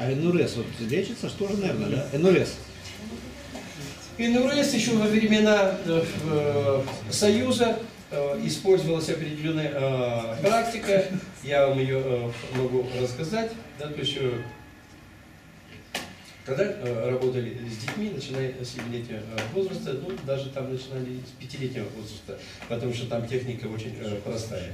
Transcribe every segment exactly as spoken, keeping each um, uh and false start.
А эн эр эс вот лечится, что же, наверное, да? эн эр эс. эн эр эс еще во времена э, Союза э, использовалась определенная э, практика, я вам ее э, могу рассказать. Да, то есть, э, когда э, работали с детьми, начиная с семилетнего возраста, ну, даже там начинали с пятилетнего возраста, потому что там техника очень э, простая.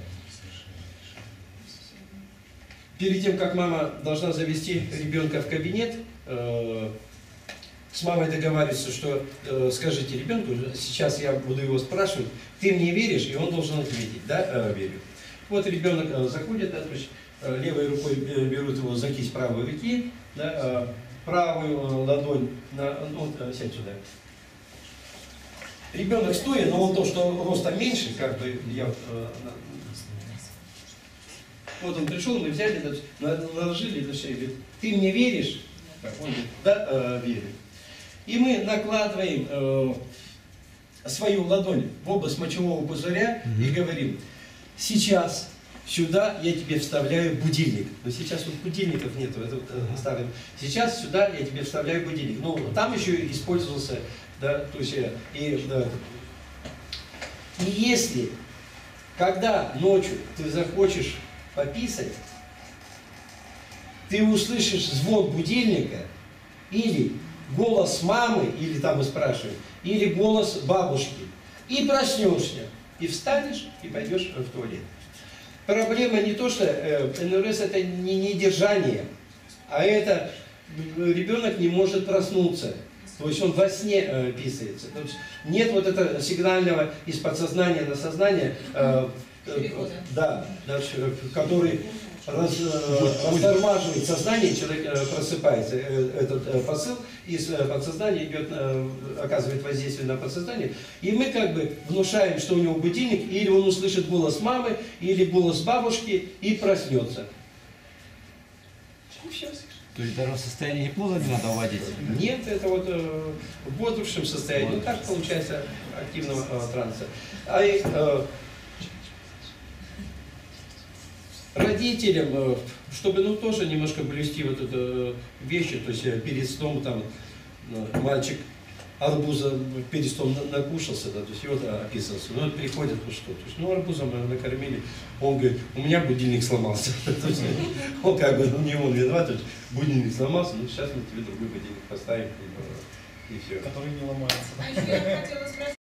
Перед тем, как мама должна завести ребенка в кабинет, э, с мамой договариваться, что э, скажите ребенку, сейчас я буду его спрашивать, ты мне веришь? И он должен ответить, да, э, верю. Вот ребенок э, заходит, да, то есть э, левой рукой берут его за кисть правой руки, да, э, правую э, ладонь, на, ну, э, сядь сюда. Ребенок стоя, но он то, что ростом меньше, как бы я... Э, вот он пришел, мы взяли, наложили на шею, говорит, ты мне веришь? Он говорит, да, э, верю. И мы накладываем э, свою ладонь в область мочевого пузыря mm-hmm. и говорим, сейчас сюда я тебе вставляю будильник. Но сейчас вот будильников нет, это э, ставим. Сейчас сюда я тебе вставляю будильник. Ну, там еще использовался, да, то есть, и, да. И если, когда ночью ты захочешь пописать, ты услышишь звон будильника или голос мамы, или там мы спрашиваем, или голос бабушки, и проснешься, и встанешь, и пойдешь в туалет. Проблема не то, что э, эн эр эс это не недержание, а это ребенок не может проснуться. То есть он во сне э, писается. То есть нет вот этого сигнального из подсознания на сознание, э, э, да, да, который раз, э, растормаживает сознание, человек э, просыпается. Э, этот э, посыл из э, подсознания идет, э, оказывает воздействие на подсознание. И мы как бы внушаем, что у него будильник, или он услышит голос мамы, или голос бабушки и проснется. И все. То есть даже в состоянии гипноза не надо вводить? Нет, это вот э, в бодрствующем состоянии. Вот так получается активного э, транса. А э, родителям, э, чтобы ну тоже немножко блюсти вот эту вещи, то есть перед сном там э, мальчик арбуза перед сном накушался, да, то есть и вот описывался. Ну вот приходит, ну что, то есть, ну арбузом накормили, он говорит, у меня будильник сломался. Он как бы, ну не он виноват, будильник сломался, ну сейчас мы тебе другой будильник поставим, и все. Который не ломается.